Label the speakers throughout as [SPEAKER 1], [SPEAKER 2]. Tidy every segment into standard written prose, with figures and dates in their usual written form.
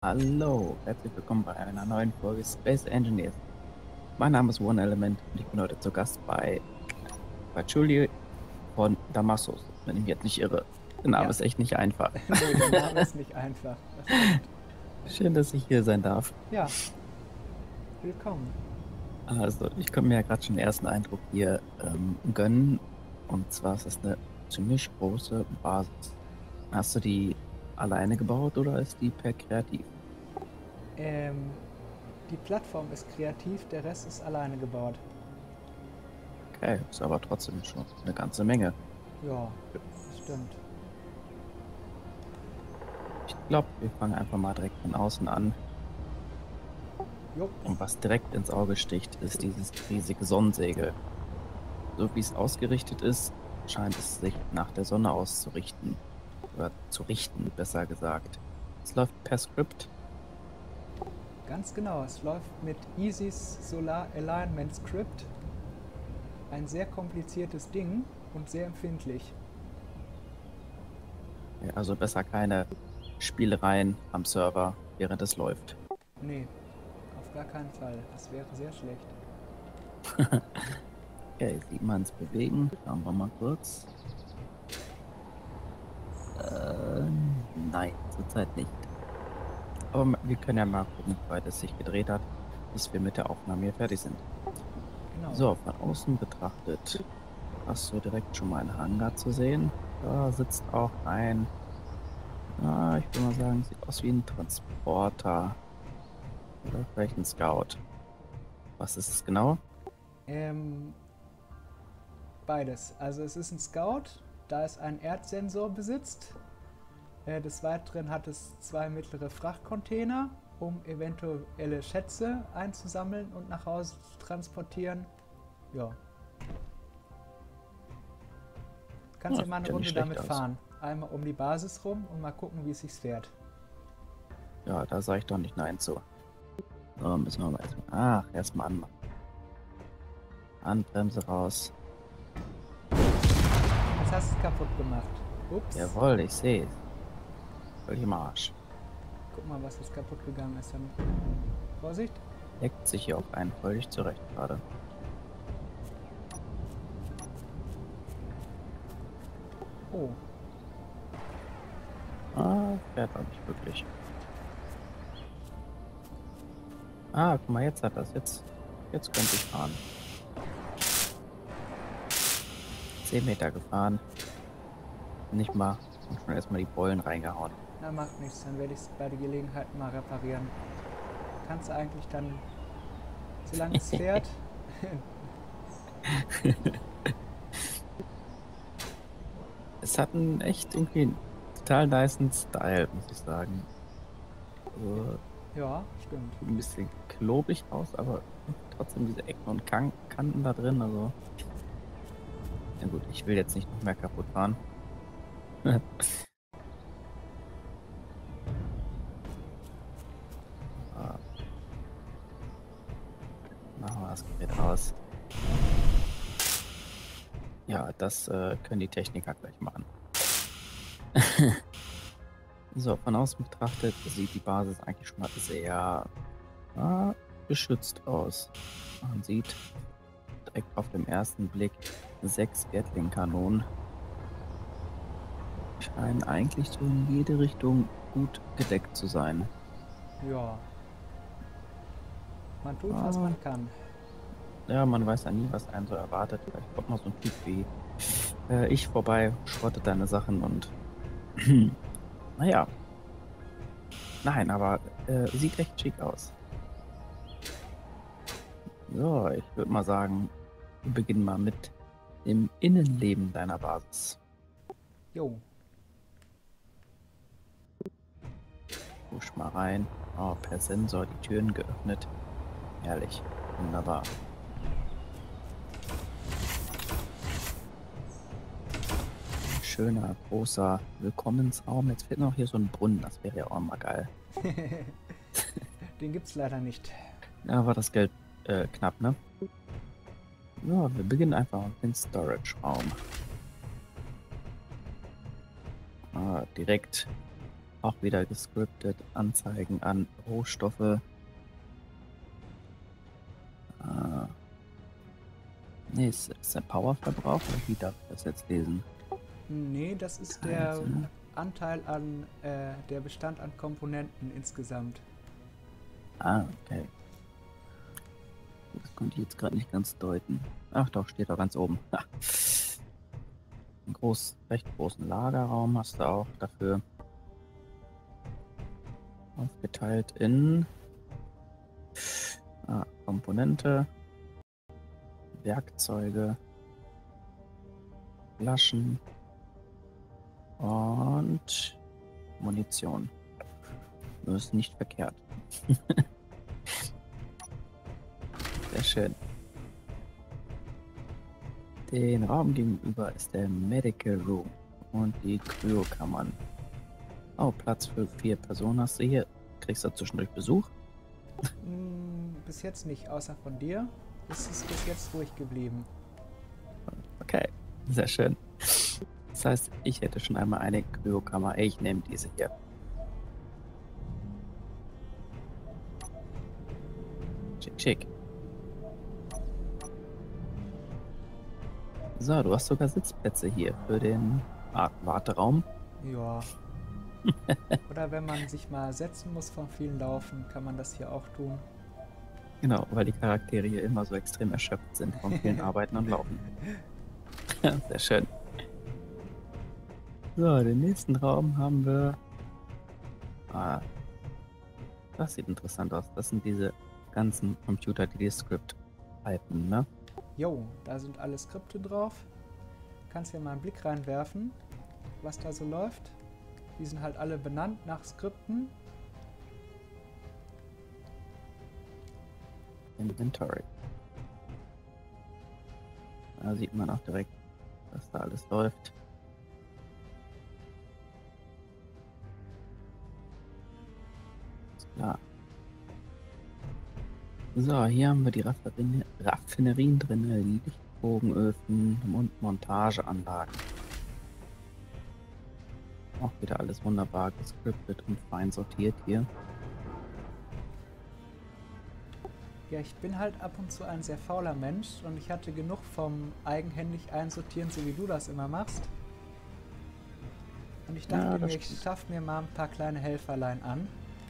[SPEAKER 1] Hallo, herzlich willkommen bei einer neuen Folge Space Engineers. Mein Name ist One Element und ich bin heute zu Gast bei Julie von Damaskus, wenn ich mich jetzt nicht irre. Der Name
[SPEAKER 2] Ja,
[SPEAKER 1] ist echt nicht einfach.
[SPEAKER 2] nee, der Name ist nicht einfach. Das stimmt.
[SPEAKER 1] Schön, dass ich hier sein darf.
[SPEAKER 2] Ja, willkommen.
[SPEAKER 1] Also, ich konnte mir ja gerade schon den ersten Eindruck hier gönnen. Und zwar ist das eine ziemlich große Basis. Hast du die alleine gebaut oder ist die per Kreativ?
[SPEAKER 2] Ähm, die Plattform ist kreativ, der Rest ist alleine gebaut.
[SPEAKER 1] Okay, ist aber trotzdem schon eine ganze Menge.
[SPEAKER 2] Ja, das stimmt.
[SPEAKER 1] Ich glaube, wir fangen einfach mal direkt von außen an.
[SPEAKER 2] Jupp,
[SPEAKER 1] Und was direkt ins Auge sticht, ist dieses riesige Sonnensegel. So wie es ausgerichtet ist, scheint es sich nach der Sonne auszurichten. Oder zu richten, besser gesagt. Es läuft per Skript.
[SPEAKER 2] ganz genau. Es läuft mit Isis Solar Alignment Script. Ein sehr kompliziertes Ding und sehr empfindlich.
[SPEAKER 1] Also besser keine Spielereien am Server, während es läuft.
[SPEAKER 2] Nee, auf gar keinen Fall. Das wäre sehr schlecht.
[SPEAKER 1] Okay, sieht man es bewegen. Schauen wir mal kurz. Nein, zurzeit nicht. Aber wir können ja mal gucken, wie weit es sich gedreht hat, bis wir mit der Aufnahme hier fertig sind.
[SPEAKER 2] Genau.
[SPEAKER 1] So, von außen betrachtet hast du direkt schon mal einen Hangar zu sehen. Da sitzt auch ein, ich würde mal sagen, sieht aus wie ein Transporter oder vielleicht ein Scout. Was ist es genau?
[SPEAKER 2] Ähm, beides. Also es ist ein Scout, da es einen Erdsensor besitzt. Des Weiteren hat es zwei mittlere Frachtcontainer, um eventuelle Schätze einzusammeln und nach Hause zu transportieren. Ja. Kannst ja mal
[SPEAKER 1] Sieht
[SPEAKER 2] eine
[SPEAKER 1] ja nicht
[SPEAKER 2] Runde
[SPEAKER 1] schlecht
[SPEAKER 2] damit
[SPEAKER 1] aus.
[SPEAKER 2] fahren. Einmal um die Basis rum und mal gucken, wie es sich fährt.
[SPEAKER 1] Ja, da sage ich doch nicht Nein zu. So, müssen wir mal erstmal anmachen. Handbremse raus.
[SPEAKER 2] Jetzt hast du es kaputt gemacht. Ups.
[SPEAKER 1] Jawohl, ich sehe es. Völlig im Arsch.
[SPEAKER 2] Guck mal, was jetzt kaputt gegangen ist. Vorsicht.
[SPEAKER 1] Deckt sich hier auch ein, völlig zurecht gerade.
[SPEAKER 2] Oh,
[SPEAKER 1] Fährt auch nicht wirklich. Guck mal, jetzt hat das. Jetzt könnte ich fahren. 10 Meter gefahren. Nicht mal. Und schon erstmal die Bollen reingehauen.
[SPEAKER 2] na macht nichts. Dann werde ich es bei der Gelegenheit mal reparieren. Kannst du eigentlich dann, solange es fährt,
[SPEAKER 1] Es hat einen echt irgendwie total nicen Style, muss ich sagen. Also,
[SPEAKER 2] ja, stimmt.
[SPEAKER 1] sieht ein bisschen klobig aus, aber trotzdem diese Ecken und Kanten da drin. Also, ja gut, ich will jetzt nicht noch mehr kaputt fahren. Ah, machen wir das Gerät aus. Ja, das können die Techniker gleich machen. So, von außen betrachtet sieht die Basis eigentlich schon mal sehr geschützt aus. Man sieht direkt auf dem ersten Blick 6 Gatling-Kanonen. Scheinen eigentlich so in jede Richtung gut gedeckt zu sein.
[SPEAKER 2] Ja, man tut, was
[SPEAKER 1] Ah,
[SPEAKER 2] man kann.
[SPEAKER 1] ja, man weiß ja nie, was einen so erwartet. Vielleicht kommt mal so ein Typ wie ich vorbei, schrottet deine Sachen und naja, nein, aber sieht echt schick aus. So, ich würde mal sagen, wir beginnen mal mit dem Innenleben deiner Basis.
[SPEAKER 2] Jo,
[SPEAKER 1] Push mal rein. Oh, per Sensor die Türen geöffnet. Herrlich. Wunderbar. Schöner, großer Willkommensraum. Jetzt fehlt noch hier so ein Brunnen. Das wäre ja auch mal geil.
[SPEAKER 2] den gibt's leider nicht.
[SPEAKER 1] Ja, war das Geld knapp, ne? Ja, wir beginnen einfach mit dem Storage-Raum. Direkt Auch wieder gescriptet. Anzeigen an Rohstoffe. Nee, ist der Powerverbrauch oder wie darf ich das jetzt lesen?
[SPEAKER 2] Nee, das ist der Anteil an der Bestand an Komponenten insgesamt.
[SPEAKER 1] Ah, okay. Das konnte ich jetzt gerade nicht ganz deuten. Ach doch, steht da ganz oben. Ha. Einen recht großen Lagerraum hast du auch dafür. Aufgeteilt in Komponente, Werkzeuge, Flaschen und Munition. Das ist nicht verkehrt. Sehr schön. Den Raum gegenüber ist der Medical Room und die Kryokammern. Oh, Platz für 4 Personen hast du hier. Kriegst du zwischendurch Besuch?
[SPEAKER 2] Bis jetzt nicht, außer von dir. Es ist bis jetzt ruhig geblieben.
[SPEAKER 1] Okay, sehr schön. Das heißt, ich hätte schon einmal eine Kryokammer. Ich nehme diese hier. Schick, schick. So, du hast sogar Sitzplätze hier für den Warteraum.
[SPEAKER 2] Ja. Oder wenn man sich mal setzen muss vom vielen Laufen, kann man das hier auch tun.
[SPEAKER 1] Genau, weil die Charaktere hier immer so extrem erschöpft sind vom vielen Arbeiten und Laufen. Sehr schön. So, den nächsten Raum haben wir. Das sieht interessant aus. Das sind diese ganzen Computer, die Skript halten, ne?
[SPEAKER 2] Jo, da sind alle Skripte drauf. Kannst hier mal einen Blick reinwerfen, was da so läuft. Die sind halt alle benannt nach Skripten.
[SPEAKER 1] Inventory. Da sieht man auch direkt, was da alles läuft. Ist klar. So, hier haben wir die Raffinerien drin, Lichtbogenöfen und Montageanlagen. Auch wieder alles wunderbar gescriptet und fein sortiert hier.
[SPEAKER 2] Ja, ich bin halt ab und zu ein sehr fauler Mensch und ich hatte genug vom eigenhändig einsortieren, so wie du das immer machst. Und ich dachte mir, ich schaffe mir mal ein paar kleine Helferlein an.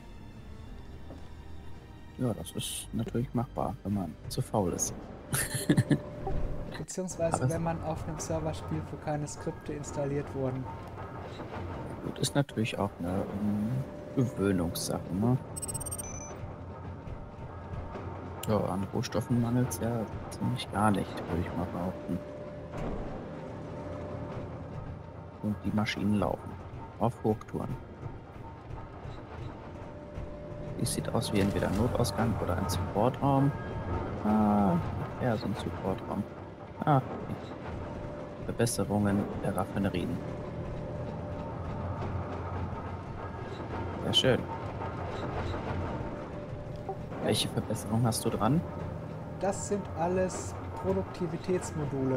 [SPEAKER 1] Ja, das ist natürlich machbar, wenn man zu faul ist.
[SPEAKER 2] Beziehungsweise wenn man auf einem Server spielt, wo keine Skripte installiert wurden.
[SPEAKER 1] Gut, ist natürlich auch eine Gewöhnungssache, ne? Ja, an Rohstoffen mangelt es ja ziemlich gar nicht, würde ich mal behaupten. Und die Maschinen laufen. Auf Hochtouren. Dies sieht aus wie entweder ein Notausgang oder ein Supportraum. Ja, so ein Supportraum. Die Verbesserungen der Raffinerien. Sehr schön. Welche Verbesserung hast du dran?
[SPEAKER 2] Das sind alles Produktivitätsmodule.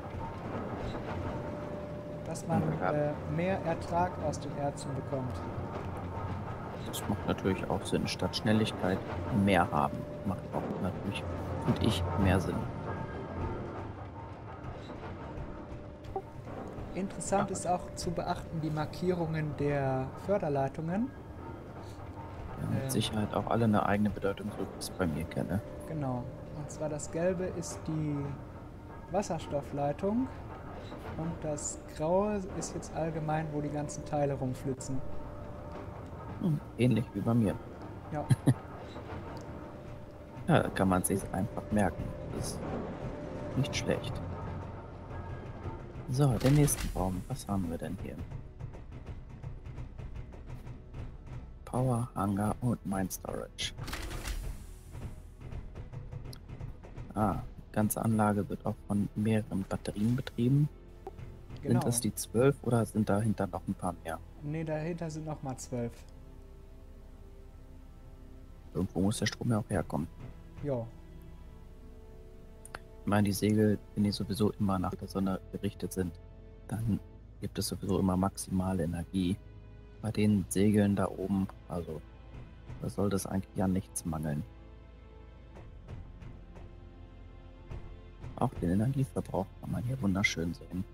[SPEAKER 2] Dass man mehr Ertrag aus den Erzen bekommt.
[SPEAKER 1] Das macht natürlich auch Sinn. Statt Schnelligkeit mehr haben. Macht auch natürlich, finde ich, mehr Sinn.
[SPEAKER 2] Interessant ist auch zu beachten die Markierungen der Förderleitungen.
[SPEAKER 1] Ja, mit Sicherheit auch alle eine eigene Bedeutung, so wie ich es bei mir kenne.
[SPEAKER 2] Genau. Und zwar das Gelbe ist die Wasserstoffleitung und das Graue ist jetzt allgemein, wo die ganzen Teile rumflitzen.
[SPEAKER 1] Ähnlich wie bei mir.
[SPEAKER 2] Ja.
[SPEAKER 1] Ja, da kann man sich einfach merken. Das ist nicht schlecht. So, den nächsten Raum. Was haben wir denn hier? Power, Hangar und Mine Storage. Die ganze Anlage wird auch von mehreren Batterien betrieben. Genau. Sind das die 12 oder sind dahinter noch ein paar mehr?
[SPEAKER 2] Ne, dahinter sind noch mal 12.
[SPEAKER 1] Irgendwo muss der Strom ja auch herkommen.
[SPEAKER 2] Ja.
[SPEAKER 1] Ich meine, die Segel, wenn die sowieso immer nach der Sonne gerichtet sind, dann gibt es sowieso immer maximale Energie. bei den Segeln da oben. Also, da sollte es eigentlich an nichts mangeln. Auch den Energieverbrauch kann man hier wunderschön sehen.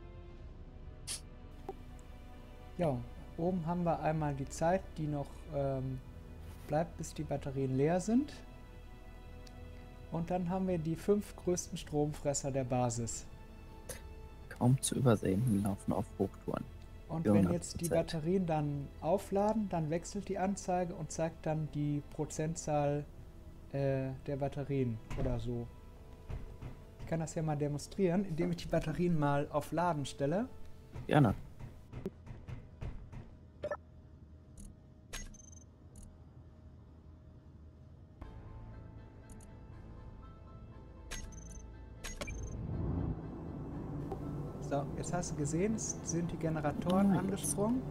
[SPEAKER 2] Ja, oben haben wir einmal die Zeit, die noch bleibt, bis die Batterien leer sind. Und dann haben wir die 5 größten Stromfresser der Basis.
[SPEAKER 1] Kaum zu übersehen, die laufen auf Hochtouren.
[SPEAKER 2] Und wenn jetzt die
[SPEAKER 1] 400%.
[SPEAKER 2] Batterien dann aufladen, dann wechselt die Anzeige und zeigt dann die Prozentzahl der Batterien oder so. Ich kann das ja mal demonstrieren, indem ich die Batterien mal auf Laden stelle.
[SPEAKER 1] Gerne.
[SPEAKER 2] So, jetzt hast du gesehen, es sind die Generatoren
[SPEAKER 1] Ah,
[SPEAKER 2] angesprungen.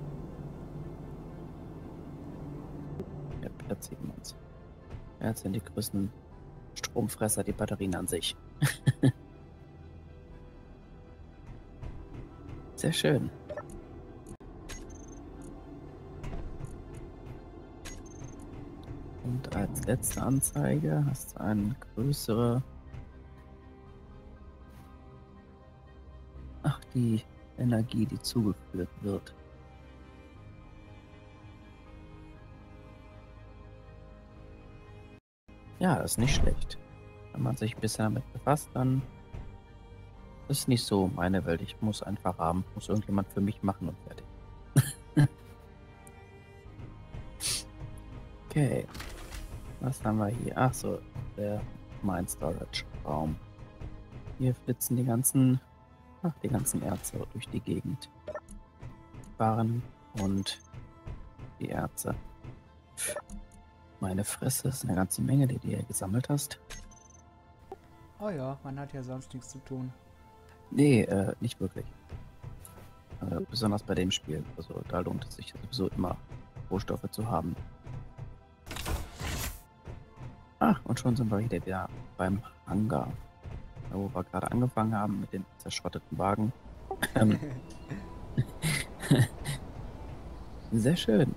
[SPEAKER 1] Ja, jetzt sieht man's. Jetzt sind die größten Stromfresser die Batterien an sich. Sehr schön. Und als letzte Anzeige hast du eine größere. Ach, die Energie, die zugeführt wird. Ja, das ist nicht schlecht. Wenn man sich ein bisschen damit befasst, dann ist nicht so meine Welt. Ich muss einfach haben, muss irgendjemand für mich machen und fertig. Okay. Was haben wir hier? Ach so, der Mine Storage Raum. Hier flitzen die ganzen Erze durch die Gegend. Waren und die Erze. Meine Fresse, ist eine ganze Menge, die du hier gesammelt hast.
[SPEAKER 2] Oh ja, man hat ja sonst nichts zu tun.
[SPEAKER 1] Nee, nicht wirklich. Besonders bei dem Spiel. Also da lohnt es sich sowieso immer, Rohstoffe zu haben. Ach, und schon sind wir wieder beim Hangar. Da, wo wir gerade angefangen haben mit den zerschrotteten Wagen. Sehr schön.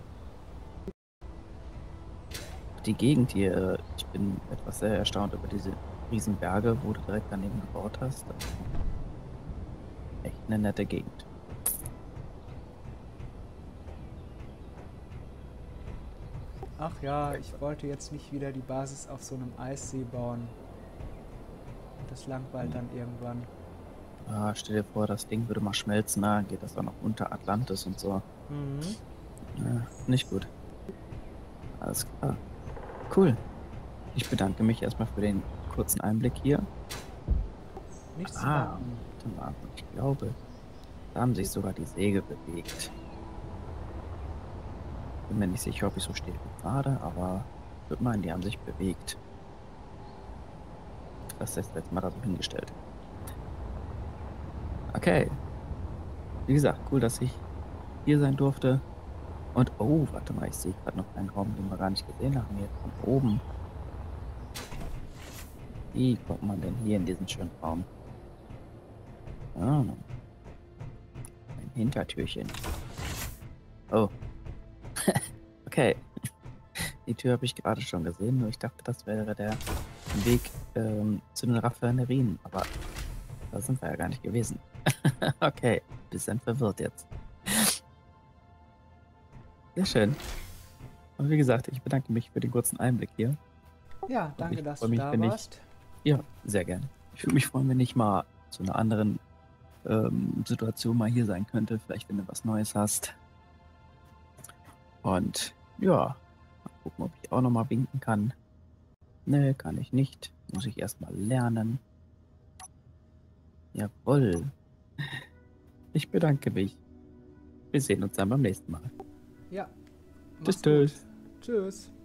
[SPEAKER 1] Die Gegend hier, ich bin etwas sehr erstaunt über diese riesen Berge, wo du direkt daneben gebaut hast. Echt eine nette Gegend.
[SPEAKER 2] Ach ja, ich wollte jetzt nicht wieder die Basis auf so einem Eissee bauen. Das langweilt dann irgendwann.
[SPEAKER 1] Ah, stell dir vor, das Ding würde mal schmelzen, dann geht das dann noch unter Atlantis und so.
[SPEAKER 2] Mhm.
[SPEAKER 1] Ja, nicht gut. Alles klar. Cool. Ich bedanke mich erstmal für den kurzen Einblick hier.
[SPEAKER 2] Nichts zu
[SPEAKER 1] Ah,
[SPEAKER 2] danken.
[SPEAKER 1] warte mal. Ich glaube, da haben sich sogar die Segel bewegt. Bin mir nicht sicher, ob ich so stehe wie gerade, aber ich würde meinen, die haben sich bewegt. Das ist jetzt mal da so hingestellt. Okay. Wie gesagt, cool, dass ich hier sein durfte. Und, oh, warte mal, ich sehe gerade noch einen Raum, den wir gar nicht gesehen haben, hier von oben. Wie kommt man denn hier in diesen schönen Raum? Ah, ein Hintertürchen. Oh. Okay. Die Tür habe ich gerade schon gesehen, nur ich dachte, das wäre der Weg zu den Raffinerien. Aber da sind wir ja gar nicht gewesen. Okay, bisschen verwirrt jetzt. Sehr schön. Und wie gesagt, ich bedanke mich für den kurzen Einblick hier.
[SPEAKER 2] Ja, danke,
[SPEAKER 1] ich
[SPEAKER 2] dass
[SPEAKER 1] freu
[SPEAKER 2] du
[SPEAKER 1] mich,
[SPEAKER 2] da
[SPEAKER 1] wenn ich-
[SPEAKER 2] warst.
[SPEAKER 1] Ja, sehr gerne. Ich würde mich freuen, wenn ich mal zu einer anderen Situation mal hier sein könnte. Vielleicht, wenn du was Neues hast. Und ja, mal gucken, ob ich auch nochmal winken kann. Ne, kann ich nicht. Muss ich erstmal lernen. Jawohl. Ich bedanke mich. Wir sehen uns dann beim nächsten Mal.
[SPEAKER 2] Ja,
[SPEAKER 1] Tschüss,
[SPEAKER 2] mach's gut.
[SPEAKER 1] tschüss.
[SPEAKER 2] Tschüss.